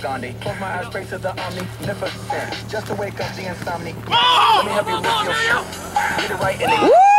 Gandhi. Close my eyes, straight to the omnificent. Just to wake up the insomnia. Let me help you with your get it right and